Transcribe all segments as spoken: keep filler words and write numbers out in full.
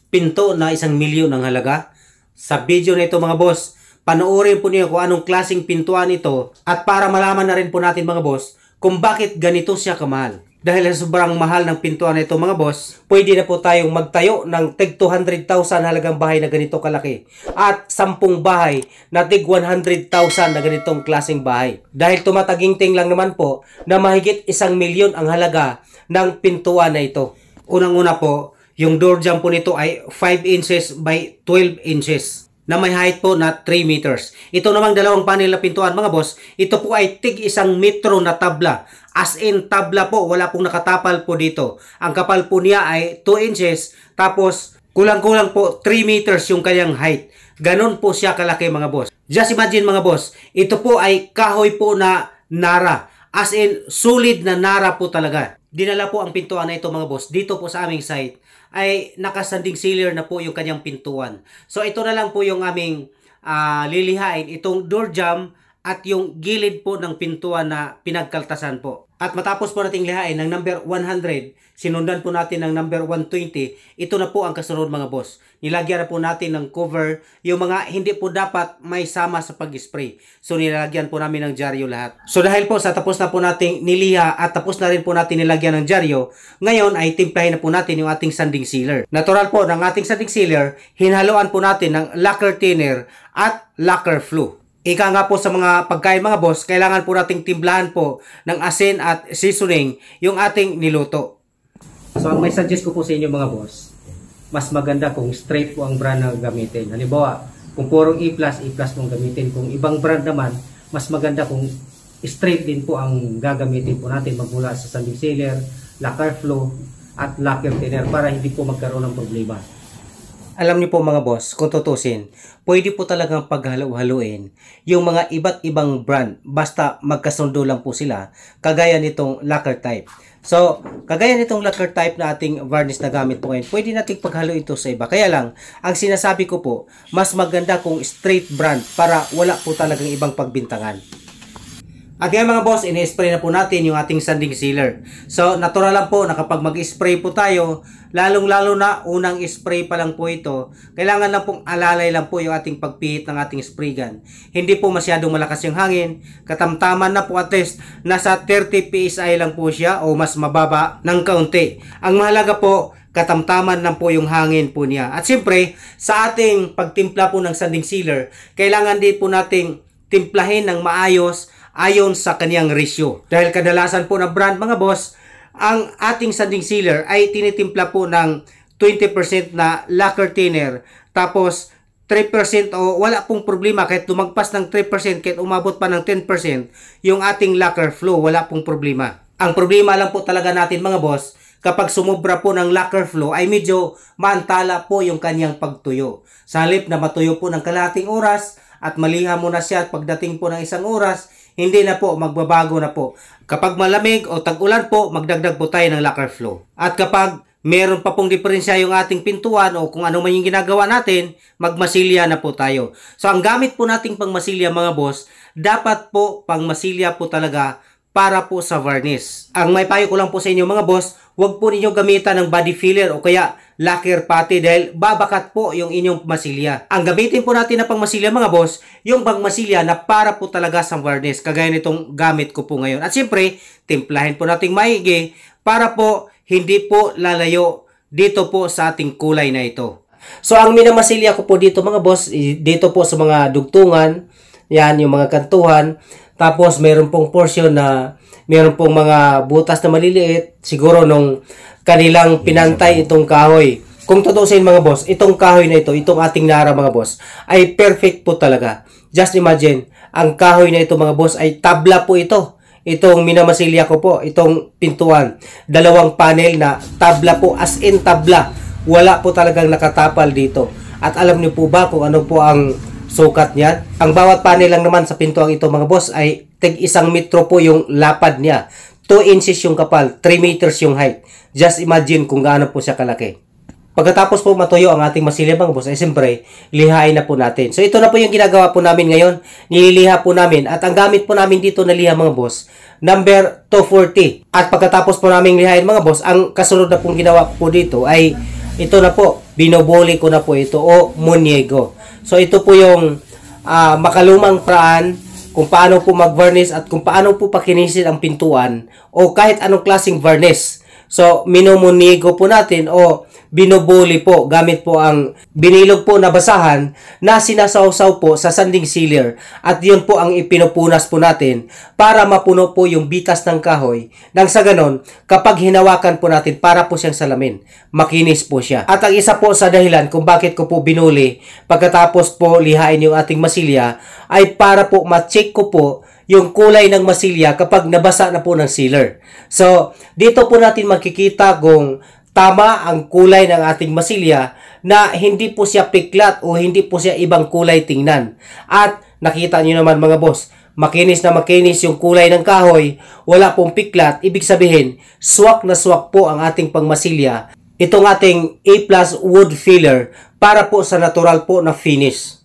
pinto na isang milyon ang halaga? Sa video na ito mga boss, panoorin po niyo kung anong klaseng pintuan ito at para malaman na rin po natin mga boss kung bakit ganito siya kamahal. Dahil sa sobrang mahal ng pintuan na ito mga boss, pwede na po tayong magtayo ng tig two hundred thousand halagang bahay na ganito kalaki at sampung bahay na tig one hundred thousand na ganitong klaseng bahay. Dahil tumataginting lang naman po na mahigit isang milyon ang halaga ng pintuan na ito. Unang-una po, yung door jamb po nito ay five inches by twelve inches. Na may height po na three meters. Ito namang dalawang panel na pintuan mga boss, ito po ay tig isang metro na tabla. As in tabla po, wala pong nakatapal po dito. Ang kapal po niya ay two inches, tapos kulang-kulang po three meters yung kanyang height. Ganon po siya kalaki mga boss. Just imagine mga boss, ito po ay kahoy po na nara. As in, solid na nara po talaga. Dinala po ang pintuan na ito mga boss dito po sa aming site ay nakasanding sealer na po yung kanyang pintuan. So ito na lang po yung aming uh, lilihain, itong door jamb at yung gilid po ng pintuan na pinagkaltasan po. At matapos po nating lihain ng number one hundred, sinundan po natin ng number one twenty, ito na po ang kasunod mga boss. Nilagyan na po natin ng cover, yung mga hindi po dapat may sama sa pag-spray. So nilagyan po namin ng dyaryo lahat. So dahil po sa tapos na po nating niliha at tapos na rin po natin nilagyan ng dyaryo, ngayon ay timplahin na po natin yung ating sanding sealer. Natural po ng ating sanding sealer, hinhaluan po natin ng lacquer thinner at lacquer flue. Ika nga po sa mga pagkain mga boss, kailangan po nating timplahan po ng asin at seasoning yung ating niluto. So ang may suggest ko po sa inyo mga boss, mas maganda kung straight po ang brand na gamitin. Halimbawa, kung purong E plus, E plus mong gamitin. Kung ibang brand naman, mas maganda kung straight din po ang gagamitin po natin magmula sa sanding sealer, lacquer flue at lacquer thinner para hindi po magkaroon ng problema. Alam niyo po mga boss, kung tutusin, pwede po talagang paghalo-haluin yung mga iba't ibang brand basta magkasundo lang po sila, kagaya nitong lacquer type. So, kagaya nitong lacquer type na ating varnish na gamit po ngayon, pwede nating paghalo ito sa iba. Kaya lang, ang sinasabi ko po, mas maganda kung straight brand para wala po talagang ibang pagbintangan. At ngayon mga boss, ini-spray na po natin yung ating sanding sealer. So, natural lang po na kapag mag-spray po tayo, lalong-lalo na unang spray pa lang po ito, kailangan lang pong alalay lang po yung ating pagpihit ng ating spray gun. Hindi po masyadong malakas yung hangin, katamtaman na po at least nasa thirty P S I lang po siya o mas mababa ng kaunti. Ang mahalaga po, katamtaman lang po yung hangin po niya. At siyempre, sa ating pagtimpla po ng sanding sealer, kailangan din po nating timplahin ng maayos ayon sa kaniyang ratio. Dahil kadalasan po na brand mga boss, ang ating sanding sealer ay tinitimpla po ng twenty percent na lacquer thinner, tapos three percent o wala pong problema kahit lumagpas ng three percent, kahit umabot pa ng ten percent yung ating lacquer flue, wala pong problema. Ang problema lang po talaga natin mga boss, kapag sumobra po ng lacquer flue ay medyo maantala po yung kanyang pagtuyo. Sa halip na matuyo po ng kalahating oras at maliha mo na siya at pagdating po ng isang oras, hindi na po, magbabago na po. Kapag malamig o tag-ulan po, magdagdag po tayo ng lacquer flue. At kapag meron pa pong diferensya yung ating pintuan o kung ano man yung ginagawa natin, magmasilya na po tayo. So ang gamit po nating pangmasilya mga boss, dapat po pangmasilya po talaga para po sa varnish. Ang may payo ko lang po sa inyo mga boss, huwag po ninyo gamitan ng body filler o kaya lacquer putty dahil babakat po yung inyong masilya. Ang gamitin po natin na pangmasilya mga boss, yung pangmasilya na para po talaga sa varnish, kagaya nitong gamit ko po ngayon. At siyempre, timplahin po nating maigi para po hindi po lalayo dito po sa ating kulay na ito. So ang minamasilya ko po dito mga boss, dito po sa mga dugtungan, yan yung mga kantuhan. Tapos mayroon pong portion na mayroon pong mga butas na maliliit siguro nung kanilang pinantay itong kahoy. Kung tutusin mga boss, itong kahoy na ito, itong ating nara mga boss, ay perfect po talaga. Just imagine, ang kahoy na ito mga boss ay tabla po ito. Itong minamasilya ko po, itong pintuan. Dalawang panel na tabla po, as in tabla. Wala po talagang nakatapal dito. At alam niyo po ba kung ano po ang sukat niyan? Ang bawat panel lang naman sa pintuang ito mga boss ay tig isang metro po yung lapad niya. two inches yung kapal, three meters yung height. Just imagine kung gaano po siya kalaki. Pagkatapos po matuyo ang ating masilya mga boss, ay siyempre, lihain na po natin. So ito na po yung ginagawa po namin ngayon. Nililiha po namin. At ang gamit po namin dito na liha mga boss, number two forty. At pagkatapos po namin lihain mga boss, ang kasunod na pong ginawa po dito ay ito na po, binoboli ko na po ito o munyego. So ito po yung uh, makalumang paraan kung paano po mag-varnish at kung paano po pakinisin ang pintuan o kahit anong klaseng varnish. So minomunyego po natin o binoboli po gamit po ang binilog po na basahan na sinasawsaw po sa sanding sealer at yun po ang ipinupunas po natin para mapuno po yung bitas ng kahoy nang sa ganon kapag hinawakan po natin para po siyang salamin makinis po siya. At ang isa po sa dahilan kung bakit ko po binuli pagkatapos po lihain yung ating masilya ay para po ma-check ko po yung kulay ng masilya kapag nabasa na po ng sealer. So dito po natin makikita kung tama ang kulay ng ating masilya na hindi po siya piklat o hindi po siya ibang kulay tingnan. At nakita nyo naman mga boss, makinis na makinis yung kulay ng kahoy, wala pong piklat, ibig sabihin, swak na swak po ang ating pangmasilya. Itong ating A plus wood filler para po sa natural po na finish.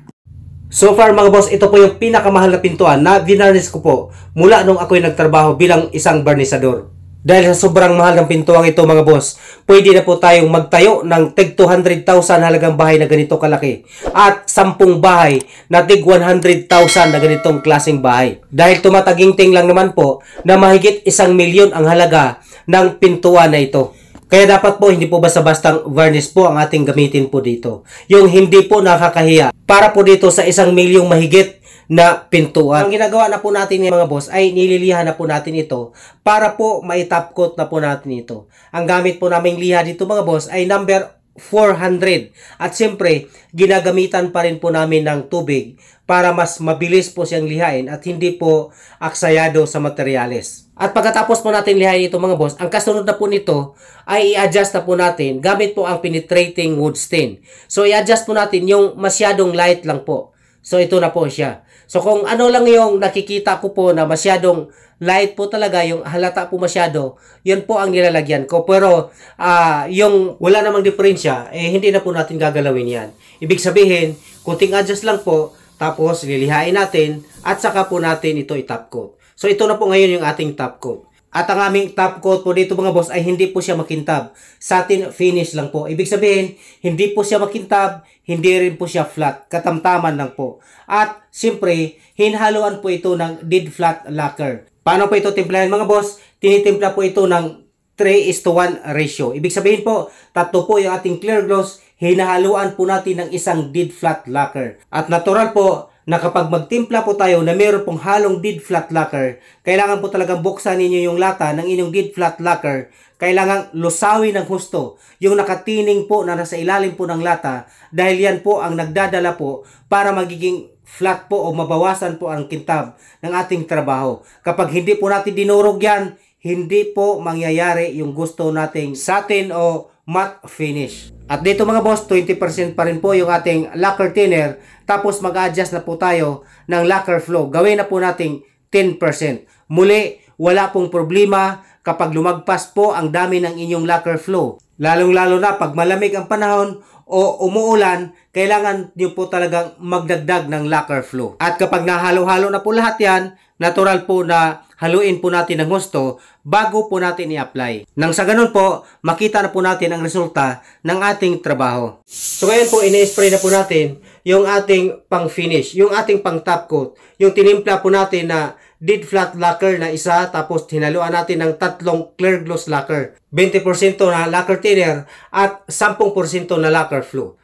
So far mga boss, ito po yung pinakamahal na pintuan na vinarnish ko po mula nung ako'y nagtrabaho bilang isang barnisador. Dahil sa sobrang mahal ng pintuang ito mga boss, pwede na po tayong magtayo ng tig two hundred thousand halagang bahay na ganito kalaki. At sampung bahay na tig one hundred thousand na ganitong klaseng bahay. Dahil tumataginting lang naman po na mahigit isang milyon ang halaga ng pintuan na ito. Kaya dapat po hindi po basta-bastang varnish po ang ating gamitin po dito. Yung hindi po nakakahiya. Para po dito sa isang milyong mahigit na pintuan. Ang ginagawa na po natin mga boss ay nililihan na po natin ito para po mai-top coat na po natin ito. Ang gamit po naming liha dito mga boss ay number four hundred. At siyempre, ginagamitan pa rin po namin ng tubig para mas mabilis po siyang lihain at hindi po aksayado sa materyales. At pagkatapos po natin lihain ito mga boss, ang kasunod na po nito ay i-adjust na po natin gamit po ang penetrating wood stain. So i-adjust po natin yung masyadong light lang po. So ito na po siya. So kung ano lang yung nakikita ko po na masyadong light po talaga, yung halata po masyado, yun po ang nilalagyan ko. Pero uh, yung wala namang diferensya, eh hindi na po natin gagalawin yan. Ibig sabihin, kunting adjust lang po, tapos lilihain natin at saka po natin ito i-top coat. So ito na po ngayon yung ating top coat. At ang aming top coat po dito mga boss ay hindi po siya makintab. Satin finish lang po. Ibig sabihin, hindi po siya makintab, hindi rin po siya flat. Katamtaman lang po. At siyempre, hinhaluan po ito ng dead flat lacquer. Paano po ito timplahan mga boss? Tinitimpla po ito ng three is to one ratio. Ibig sabihin po, tatlo po yung ating clear gloss, hinahaluan po natin ng isang dead flat lacquer. At natural po, na kapag magtimpla po tayo na meron pong halong dead flat lacquer, kailangan po talagang buksan ninyo yung lata ng inyong dead flat lacquer. Kailangan lusawin ng husto yung nakatining po na nasa ilalim po ng lata dahil yan po ang nagdadala po para magiging flat po o mabawasan po ang kintab ng ating trabaho. Kapag hindi po natin dinurog yan, hindi po mangyayari yung gusto nating satin o matte finish. At dito mga boss, twenty percent pa rin po yung ating lacquer thinner. Tapos mag-adjust na po tayo ng lacquer flow. Gawin na po nating ten percent. Muli, wala pong problema kapag lumagpas po ang dami ng inyong lacquer flow. Lalong-lalo na pag malamig ang panahon o umuulan, kailangan nyo po talagang magdagdag ng lacquer flow. At kapag nahalo-halo na po lahat yan, natural po na haluin po natin ng gusto bago po natin i-apply. Nang sa ganun po, makita na po natin ang resulta ng ating trabaho. So ngayon po, ina-spray na po natin yung ating pang-finish, yung ating pang-top coat, yung tinimpla po natin na dead flat lacquer na isa, tapos hinaluan natin ng tatlong clear gloss lacquer, twenty percent na lacquer thinner at ten percent na lacquer flow.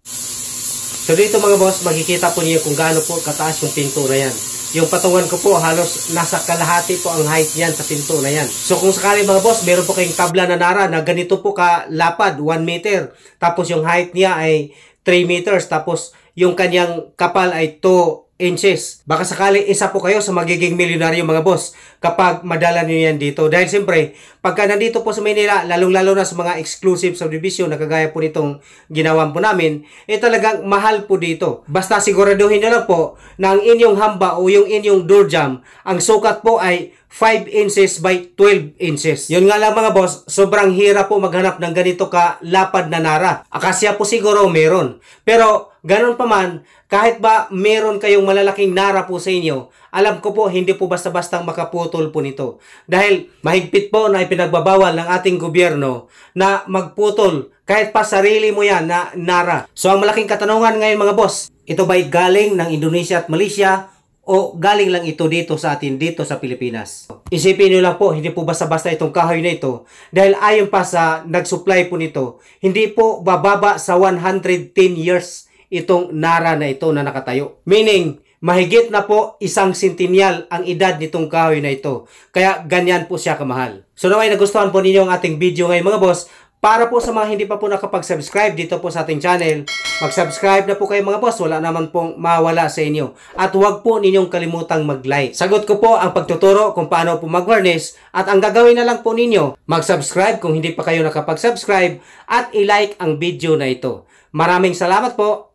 So dito mga boss, makikita po niyo kung gaano po kataas yung pinto na yan. Yung patungan ko po, halos nasa kalahati po ang height niyan sa pinto na yan. So kung sakali mga boss, meron po kayong tabla na nara na ganito po kalapad, one meter. Tapos yung height niya ay three meters. Tapos yung kanyang kapal ay two inches. Baka sakali isa po kayo sa magiging milyonaryo mga boss kapag madala nyo yan dito. Dahil siyempre, pagka nandito po sa Manila, lalong-lalo na sa mga exclusive subdivision na kagaya po nitong ginawan po namin, eh talagang mahal po dito. Basta siguraduhin nyo lang po na ang inyong hamba o yung inyong door jamb, ang sukat po ay five inches by twelve inches. Yun nga lang mga boss, sobrang hirap po maghanap ng ganito ka lapad na nara. Akasya po siguro meron. Pero ganun pa man, kahit ba meron kayong malalaking nara po sa inyo, alam ko po hindi po basta-bastang makaputol po nito. Dahil mahigpit po na ipinagbabawal ng ating gobyerno na magputol Kahit pa sarili mo yan na Nara. So ang malaking katanungan ngayon mga boss, ito ba'y galing ng Indonesia at Malaysia o galing lang ito dito sa atin dito sa Pilipinas? Isipin nyo lang po, hindi po basta-basta itong kahoy na ito dahil ayon pa sa nag-supply po nito, hindi po bababa sa one hundred ten years itong Nara na ito na nakatayo. Meaning, mahigit na po isang centennial ang edad nitong kahoy na ito. Kaya ganyan po siya kamahal. So naway nagustuhan po ninyo ang ating video ngayon mga boss. Para po sa mga hindi pa po nakapag-subscribe dito po sa ating channel, mag-subscribe na po kayo mga boss. Wala naman pong mawala sa inyo. At huwag po ninyong kalimutang mag-like. Sagot ko po ang pagtuturo kung paano po mag-varnish. At ang gagawin na lang po ninyo, mag-subscribe kung hindi pa kayo nakapag-subscribe at i-like ang video na ito. Maraming salamat po.